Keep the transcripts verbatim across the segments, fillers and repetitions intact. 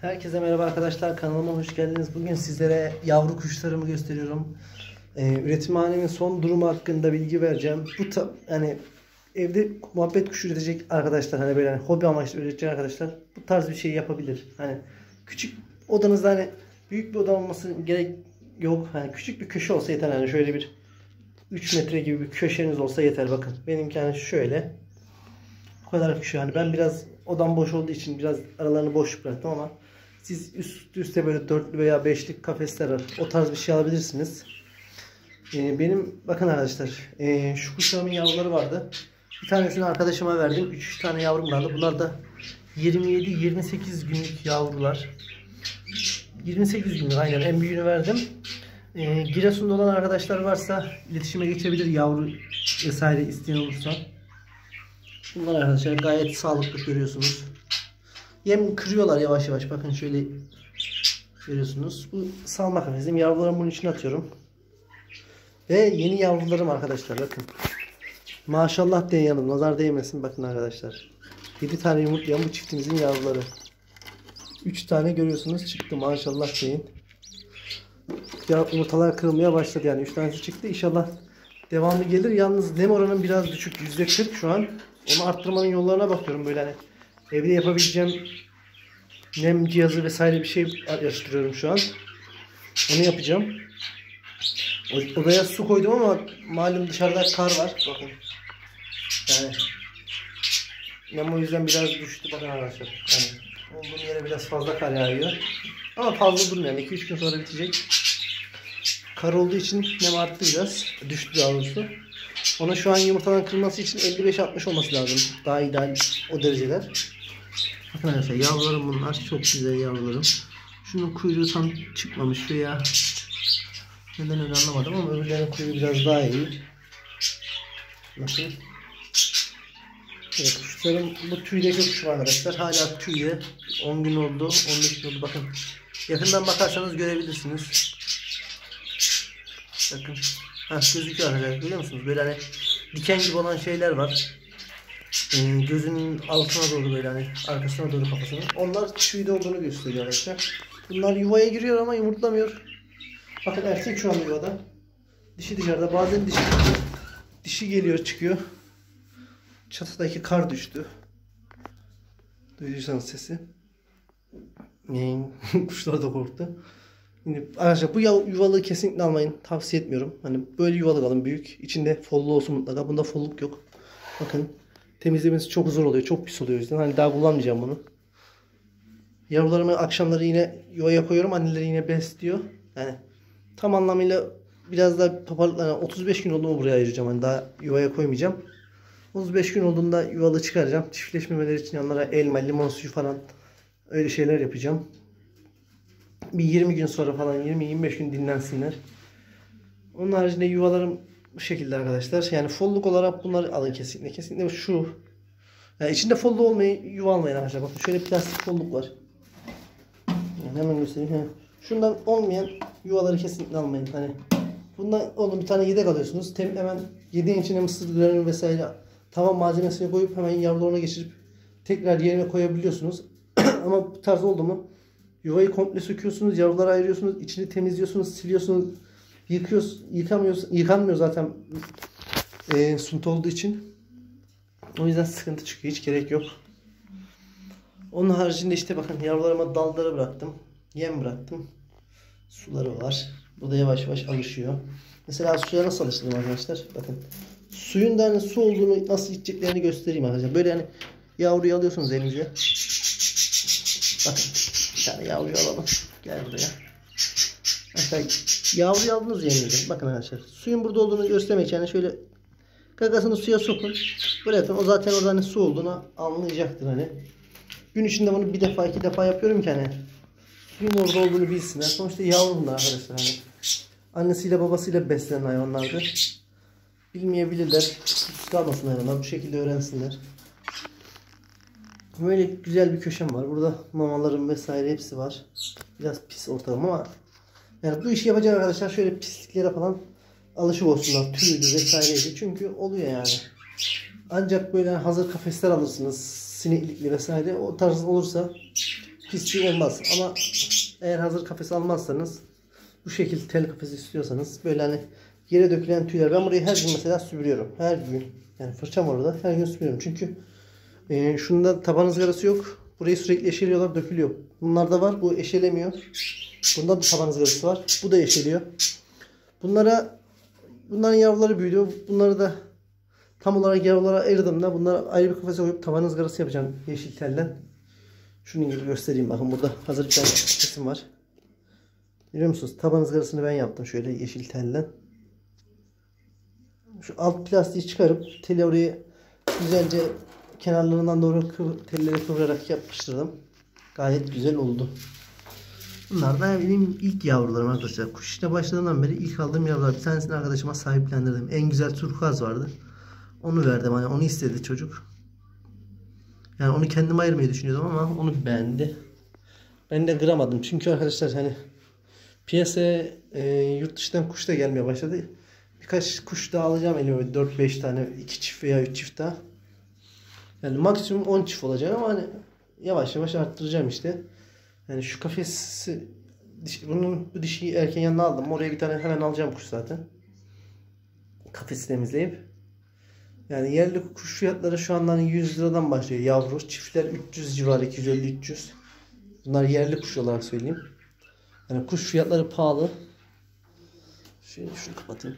Herkese merhaba arkadaşlar, kanalıma hoş geldiniz. Bugün sizlere yavru kuşlarımı gösteriyorum. Ee, üretimhanemin son durumu hakkında bilgi vereceğim. Bu ta, yani evde muhabbet kuşu üretecek arkadaşlar, hani böyle hani hobi amaçlı üretecek arkadaşlar bu tarz bir şey yapabilir. Hani küçük odanızda, hani büyük bir oda olması gerek yok. Hani küçük bir köşe olsa yeter. Hani şöyle bir üç metre gibi bir köşeniz olsa yeter. Bakın benimki hani şöyle. Bu kadar küçük. Hani ben biraz odam boş olduğu için biraz aralarını boş bıraktım ama siz üst üste böyle dörtlü veya beşlik kafesler var. O tarz bir şey alabilirsiniz. Ee, benim bakın arkadaşlar, e, şu kuşlarımın yavruları vardı. Bir tanesini arkadaşıma verdim. üç tane yavrum vardı. Bunlar da yirmi yedi yirmi sekiz günlük yavrular. yirmi sekiz günlük, aynen, en büyüğünü verdim. Ee, Giresun'da olan arkadaşlar varsa iletişime geçebilir, yavru vesaire isteyen olursa. Bunlar arkadaşlar gayet sağlıklı, görüyorsunuz. Yem kırıyorlar yavaş yavaş. Bakın şöyle görüyorsunuz. Bu salma kafesim. Yavrularımı bunun içine atıyorum. Ve yeni yavrularım arkadaşlar, bakın. Maşallah deyin yanım. Nazar değmesin. Bakın arkadaşlar. yedi tane yumurtlayan bu çiftimizin yavruları. üç tane görüyorsunuz çıktı. Maşallah deyin. Ya, yumurtalar kırılmaya başladı yani. üç tanesi çıktı. İnşallah devamlı gelir. Yalnız nem oranım biraz düşük. yüzde kırk şu an. Onu arttırmanın yollarına bakıyorum. Böyle hani evde yapabileceğim nem cihazı vesaire bir şey araştırıyorum şu an. Onu yapacağım. Odaya su koydum ama malum dışarıda kar var. Bakın. Yani nem o yüzden biraz düştü. Bakın arkadaşlar. Yani olduğum yere biraz fazla kar yağıyor. Ama fazla durmuyor. Yani iki üç gün sonra bitecek. Kar olduğu için nem arttı biraz. Düştü daha doğrusu. Ona şu an yumurtadan kırılması için elli beş altmış olması lazım. Daha ideal o dereceler. Bakın arkadaşlar, yavrularım bunlar. Çok güzel yavrularım. Şunun kuyruğu tam çıkmamış veya neden öyle anlamadım ama öbürlerinin kuyruğu biraz daha iyi. Bakın. Evet, kuşlarım, bu tüydeki kuş var arkadaşlar. Hala tüyde. on gün oldu. on beş gün oldu. Bakın. Yakından bakarsanız görebilirsiniz. Bakın. Ha, gözüküyor arkadaşlar. Görüyor musunuz? Böyle hani diken gibi olan şeyler var. Ee, gözünün altına doğru, böyle hani arkasına doğru kafasının. Onlar tüyde olduğunu gösteriyor arkadaşlar. Bunlar yuvaya giriyor ama yumurtlamıyor. Bakın erkek şu an yuvada. Dişi dışarıda. Bazen dişi, dişi geliyor çıkıyor. Çatıdaki kar düştü. Duyuyorsanız sesi. Kuşlar da korktu. Şimdi arkadaşlar bu yuvalığı kesinlikle almayın. Tavsiye etmiyorum. Hani böyle yuvalık alın, büyük. İçinde follu olsun mutlaka. Bunda folluk yok. Bakın. Temizlemesi çok zor oluyor. Çok pis oluyor o yüzden. Hani daha kullanmayacağım bunu. Yavrularımı akşamları yine yuvaya koyuyorum. Anneleri yine besliyor. Yani tam anlamıyla biraz daha toparlıklarına otuz beş gün oldu mu buraya ayıracağım. Hani daha yuvaya koymayacağım. otuz beş gün olduğunda yuvalı çıkaracağım. Çiftleşmemeleri için yanlara elma, limon suyu falan öyle şeyler yapacağım. Bir yirmi gün sonra falan, yirmi yirmi beş gün dinlensinler. Onun haricinde yuvalarım bu şekilde arkadaşlar. Yani folluk olarak bunları alın kesinlikle. Kesinlikle şu. Yani içinde follu olmayı yuva almayın arkadaşlar. Bakın şöyle plastik folluk var. Yani hemen göstereyim. Şundan olmayan yuvaları kesinlikle almayın. Hani bundan oğlum bir tane yedek alıyorsunuz. Tem hemen yedeğin içine mısır granül vesaire tamam malzemesini koyup hemen yavrularına geçirip tekrar yerine koyabiliyorsunuz. Ama bu tarz oldu mu yuvayı komple söküyorsunuz, yavruları ayırıyorsunuz, içini temizliyorsunuz, siliyorsunuz, yıkıyorsunuz, yıkamıyorsunuz, yıkanmıyor zaten e, sunta olduğu için. O yüzden sıkıntı çıkıyor, hiç gerek yok. Onun haricinde işte bakın yavrularıma dalları bıraktım, yem bıraktım, suları var. Bu da yavaş yavaş alışıyor. Mesela suya nasıl alıştırdım arkadaşlar? Bakın suyun da hani su olduğunu, nasıl içeceklerini göstereyim arkadaşlar. Böyle hani yavruyu alıyorsunuz elinize. Bakın bir tane yavruyu alalım. Gel buraya. Mesela yavruyu aldınız yerinize. Bakın arkadaşlar. Suyun burada olduğunu göstermek için yani şöyle gagasını suya sokun. Bırakın. O zaten orada hani su olduğunu anlayacaktır hani. Gün içinde bunu bir defa iki defa yapıyorum ki hani suyun orada olduğunu bilsinler. Sonuçta yavru bunlar arkadaşlar hani. Annesiyle babasıyla beslenen hayvanlardı. Bilmeyebilirler. Kalmasın hayvanlar. Bu şekilde öğrensinler. Böyle güzel bir köşem var. Burada mamalarım vesaire hepsi var. Biraz pis ortam ama yani bu işi yapacak arkadaşlar şöyle pisliklere falan alışık olsunlar. Tüylü vesaireydi. Çünkü oluyor yani. Ancak böyle hazır kafesler alırsınız. Sineklikli vesaire. O tarz olursa pisliği olmaz. Ama eğer hazır kafes almazsanız, bu şekilde tel kafesi istiyorsanız, böyle hani yere dökülen tüyler, ben burayı her gün mesela süpürüyorum. Her gün. Yani fırçam orada. Her gün süpürüyorum. Çünkü e, şunda taban ızgarası yok. Burayı sürekli eşeliyorlar, dökülüyor. Bunlarda var. Bu eşelemiyor. Bunda da taban ızgarası var. Bu da eşeliyor. Bunlara bunların yavruları büyüyor. Bunları da tam olarak yavrulara ayırdığımda bunlara ayrı bir kafese koyup taban ızgarası yapacağım yeşil tellen. Şunun gibi göstereyim. Bakın burada hazır bir tane kafesim var. Biliyor musunuz? Taban ızgarasını ben yaptım şöyle yeşil tellen. Şu alt plastiği çıkarıp teli oraya güzelce kenarlarından doğru telleri kıvırarak yapıştırdım. Gayet güzel oldu. Bunlar da benim ilk yavrularım arkadaşlar. Kuş işine başladığımdan beri ilk aldığım yavrular. Bir tanesini arkadaşıma sahiplendirdim. En güzel turkuaz vardı. Onu verdim. Hani onu istedi çocuk. Yani onu kendim ayırmayı düşünüyordum ama onu beğendi. Ben de kıramadım. Çünkü arkadaşlar hani piyasaya e, yurt dışından kuş da gelmeye başladı. Birkaç kuş daha alacağım elime. dört beş tane. iki çift veya üç çift daha. Yani maksimum on çift olacak ama hani yavaş yavaş arttıracağım işte. Yani şu kafesi, bunun bu dişiyi erken yanına aldım. Oraya bir tane hemen alacağım kuş zaten. Kafesi temizleyip. Yani yerli kuş fiyatları şu andan yüz liradan başlıyor. Yavru çiftler üç yüz civarı, iki yüz elli üç yüz. Bunlar yerli kuş olarak söyleyeyim. Yani kuş fiyatları pahalı. Şöyle şunu kapatayım.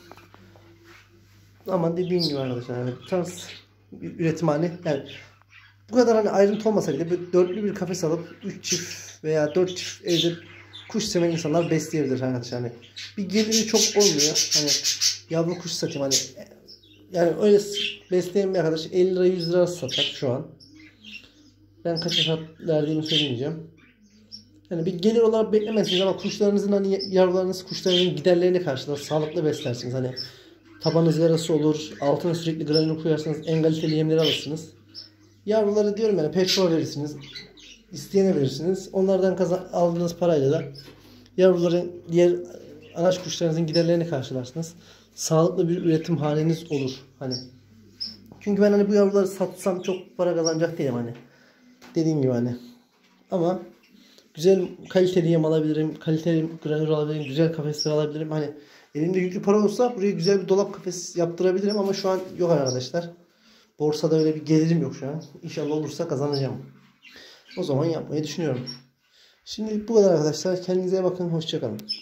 Ama dediğim gibi arkadaşlar yani bu tarz bir üretimhane, yani bu kadar hani ayrıntı olmasa bile böyle dörtlü bir kafes alıp üç çift veya dört çift evde kuş seven insanlar besleyebilir arkadaşlar. Hani bir geliri çok olmuyor. Hani yavru kuş satayım hani, yani öyle besleyen bir arkadaş elli lira yüz lira satar şu an. Ben kaça verdiğimi söylemeyeceğim. Yani bir gelir olarak beklemezsiniz ama kuşlarınızın hani yavrularınız kuşlarının giderlerini karşılar. Sağlıklı beslersiniz. Hani taban ızgarası olur. Altına sürekli granül koyarsanız en kaliteli yemleri alırsınız. Yavruları diyorum yani petrol verirsiniz. İsteyene verirsiniz. Onlardan kazan, aldığınız parayla da yavruların diğer anaç kuşlarınızın giderlerini karşılarsınız. Sağlıklı bir üretim haliniz olur. Hani çünkü ben hani bu yavruları satsam çok para kazanacak değilim hani. Dediğim gibi hani. Ama güzel kaliteli yem alabilirim. Kaliteli granül alabilirim. Güzel kafesler alabilirim. Hani elimde yüklü para olsa buraya güzel bir dolap kafes yaptırabilirim ama şu an yok arkadaşlar. Borsada öyle bir gelirim yok şu an. İnşallah olursa kazanacağım. O zaman yapmayı düşünüyorum. Şimdi bu kadar arkadaşlar. Kendinize bakın. Hoşça kalın.